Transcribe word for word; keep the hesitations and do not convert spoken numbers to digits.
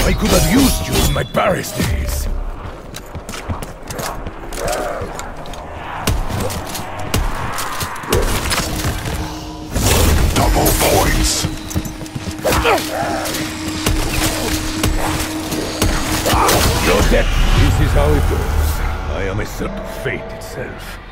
I could have used you in my Paris days. Double points. Your death, this is how it goes. I am a sort of fate itself.